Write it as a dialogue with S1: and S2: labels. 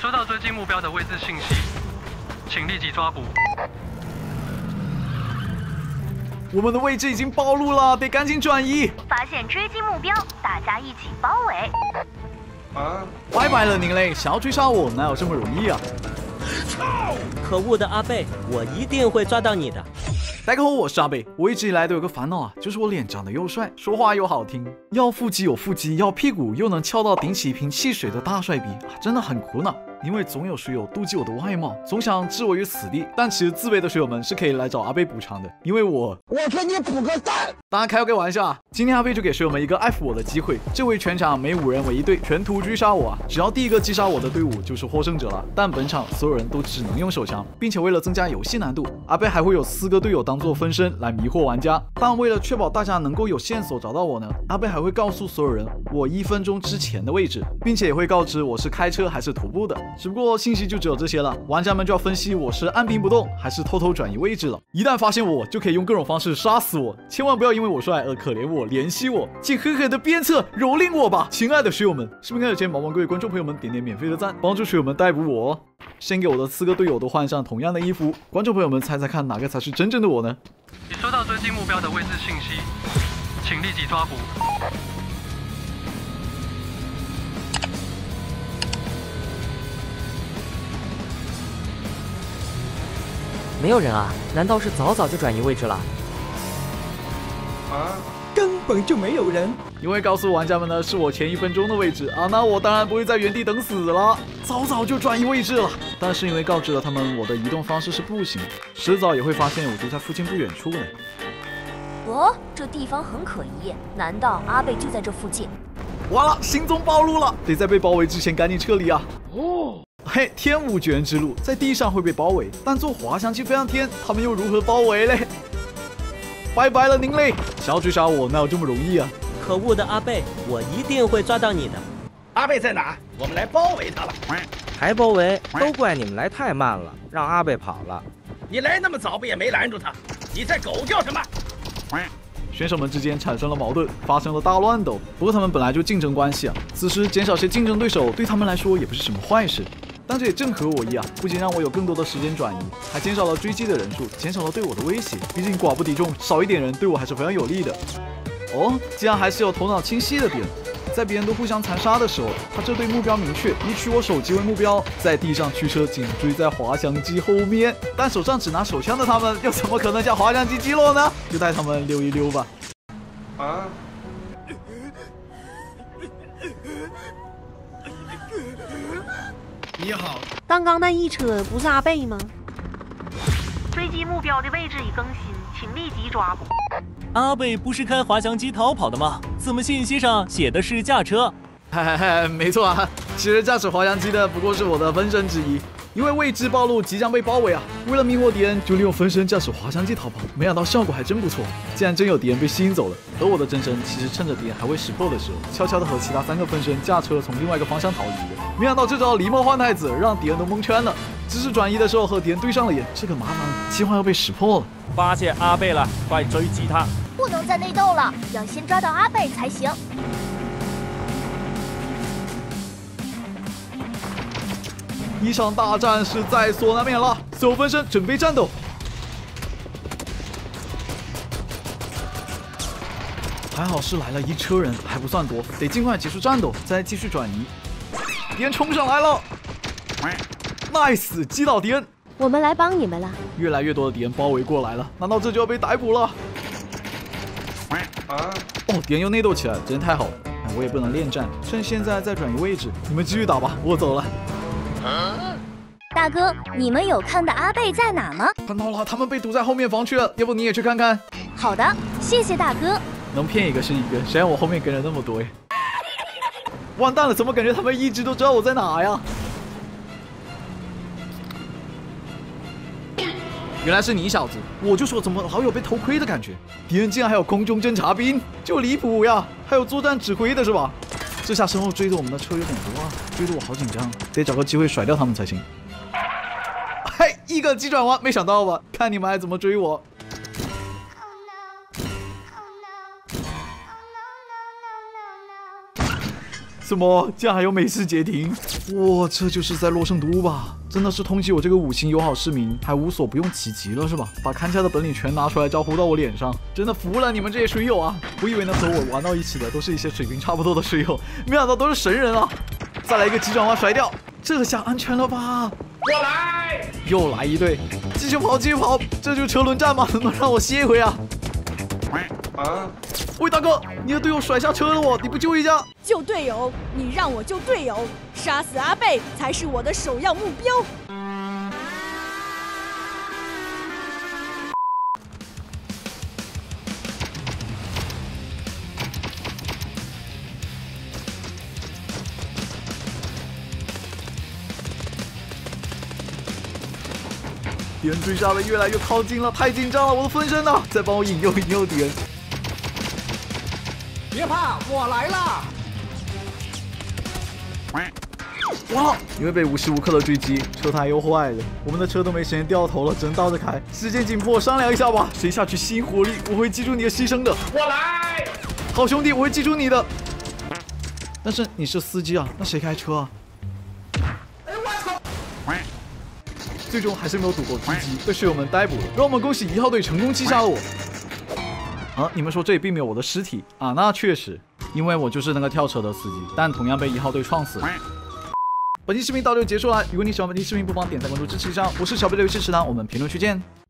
S1: 收到追击目标的位置信息，请立即抓捕。
S2: 我们的位置已经暴露了，得赶紧转移。
S3: 发现追击目标，大家一起包围。
S2: 拜拜了您嘞！想要追杀我，哪有这么容易啊？
S4: 可恶的阿贝，我一定会抓到你的。
S2: 大家好，我是阿贝。我一直以来都有个烦恼啊，就是我脸长得又帅，说话又好听，要腹肌有腹肌，要屁股又能翘到顶起一瓶汽水的大帅逼啊，真的很苦恼。因为总有水友妒忌我的外貌，总想置我于死地。但其实自卑的水友们是可以来找阿贝补偿的，因为我
S5: 给你补个赞。
S2: 当然开个玩笑啊！今天阿贝就给水友们一个爱抚我的机会。这回全场每5人为一队，全图追杀我啊！只要第一个击杀我的队伍就是获胜者了。但本场所有人都只能用手枪，并且为了增加游戏难度，阿贝还会有4个队友当做分身来迷惑玩家。但为了确保大家能够有线索找到我呢，阿贝还会告诉所有人我1分钟之前的位置，并且也会告知我是开车还是徒步的。只不过信息就只有这些了，玩家们就要分析我是按兵不动还是偷偷转移位置了。一旦发现我，就可以用各种方式杀死我，千万不要因为我帅而可怜我、怜惜我，请狠狠的鞭策、蹂躏我吧，亲爱的水友们！视频开始前，麻烦各位观众朋友们点点免费的赞，帮助水友们逮捕我哦。先给我的4个队友都换上同样的衣服，观众朋友们猜猜看哪个才是真正的我呢？
S1: 已收到追击目标的位置信息，请立即抓捕。
S4: 没有人啊？难道是早就转移位置了？
S5: 根本就没有人。
S2: 因为告诉玩家们呢是我前1分钟的位置啊，那我当然不会在原地等死了，早就转移位置了。但是因为告知了他们我的移动方式是步行，迟早也会发现我就在附近不远处呢。
S3: 哦，这地方很可疑，难道阿贝就在这附近？
S2: 完了，行踪暴露了，得在被包围之前赶紧撤离啊！嘿，天无绝人之路，在地上会被包围，但坐滑翔机飞上天，他们又如何包围嘞？拜拜了您嘞！想要追杀我，哪有这么容易啊？
S4: 可恶的阿贝，我一定会抓到你的。
S5: 阿贝在哪？我们来包围他了。
S6: 还包围，都怪你们来太慢了，让阿贝跑了。
S5: 你来那么早，不也没拦住他？你在狗叫什么？
S2: 选手们之间产生了矛盾，发生了大乱斗。不过他们本来就竞争关系啊，此时减少些竞争对手对他们来说也不是什么坏事。但这也正合我意啊，不仅让我有更多的时间转移，还减少了追击的人数，减少了对我的威胁。毕竟寡不敌众，少一点人对我还是非常有利的。哦，竟然还是有头脑清晰的敌人。在别人都互相残杀的时候，他这对目标明确，以取我手机为目标，在地上驱车紧追在滑翔机后面。但手上只拿手枪的他们，又怎么可能将滑翔机击落呢？就带他们溜一溜吧。
S5: 你好，
S7: 刚刚那一车不是阿贝吗？
S3: 追击目标的位置已更新，请立即抓捕。
S8: 阿贝不是开滑翔机逃跑的吗？怎么信息上写的是驾车？
S2: 没错啊，其实驾驶滑翔机的不过是我的分身之一。因为位置暴露，即将被包围啊！为了迷惑敌人，就利用分身驾驶滑翔机逃跑，没想到效果还真不错，竟然真有敌人被吸引走了。而我的真身其实趁着敌人还未识破的时候，悄悄地和其他3个分身驾车从另外一个方向逃离了。没想到这招狸猫换太子，让敌人都蒙圈了。只是转移的时候和敌人对上了眼，这个麻烦计划要被识破了。
S8: 发现阿贝了，快追击他！
S3: 不能再内斗了，要先抓到阿贝才行。
S2: 一场大战是在所难免了，所有分身准备战斗。还好是来了一车人，还不算多，得尽快结束战斗，再继续转移。敌人冲上来了 ，nice， 击倒敌人。
S7: 我们来帮你们了。
S2: 越来越多的敌人包围过来了，难道这就要被逮捕了？哦，敌人又内斗起来了，真太好了。我也不能恋战，趁现在再转移位置。你们继续打吧，我走了。
S3: 大哥，你们有看到阿贝在哪吗？
S2: 看到了，他们被堵在后面房去了，要不你也去看看？
S3: 好的，谢谢大哥。
S2: 能骗一个是一个，谁让我后面跟了那么多呀？完蛋了，怎么感觉他们一直都知道我在哪呀？原来是你小子，我就说怎么老有被偷窥的感觉。敌人竟然还有空中侦察兵，就离谱呀！还有作战指挥的是吧？这下身后追着我们的车有点多啊，追得我好紧张，得找个机会甩掉他们才行。嘿，一个急转弯，没想到吧？看你们还怎么追我！什么？竟然还有美式截停！ 哇，这就是在洛圣都吧？真的是通缉我这个5星友好市民，还无所不用其极了是吧？把看家的本领全拿出来招呼到我脸上，真的服了你们这些水友啊！我以为能和我玩到一起的都是一些水平差不多的水友，没想到都是神人啊！再来一个急转弯甩掉，这下安全了吧？
S5: 我来！
S2: 又来一队，继续跑，继续跑，这就是车轮战吗？能不能让我歇一回啊？
S5: 啊！
S2: 喂，大哥，你的队友甩下车了我，你不救一下？
S9: 救队友，你让我救队友，杀死阿贝才是我的首要目标。
S2: 敌人追杀的越来越靠近了，太紧张了，我的分身呢？再帮我引诱敌人。
S5: 别怕，我来了！
S2: 哇！因为被无时无刻的追击，车胎又坏了，我们的车都没时间掉头了，只能倒着开。时间紧迫，商量一下吧，谁下去新活力？我会记住你的牺牲的。
S5: 我来！
S2: 好兄弟，我会记住你的。但是你是司机啊，那谁开车啊？最终还是没有躲过狙击，被室友们逮捕了。让我们恭喜1号队成功击杀了我。啊，你们说这里并没有我的尸体啊？那确实，因为我就是那个跳车的司机，但同样被1号队撞死了。本期视频到这就结束了。如果你喜欢本期视频，不妨点赞、关注、支持一下。我是小贝的游戏食堂，我们评论区见。